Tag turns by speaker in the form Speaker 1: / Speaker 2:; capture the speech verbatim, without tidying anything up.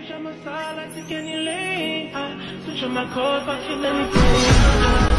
Speaker 1: Switch on my side, like to get any lane. I switch on my code, fuck it, let me go.